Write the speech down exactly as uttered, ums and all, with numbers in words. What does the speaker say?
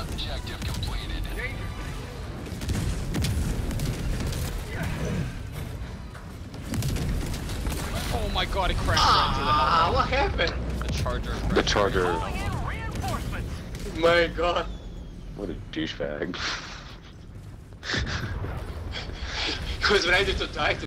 Objective completed. Oh my god, it crashed Ah, right what happened? into the hellbomb. The charger crashed. The charger. My god. What a douchebag. He was ready to die to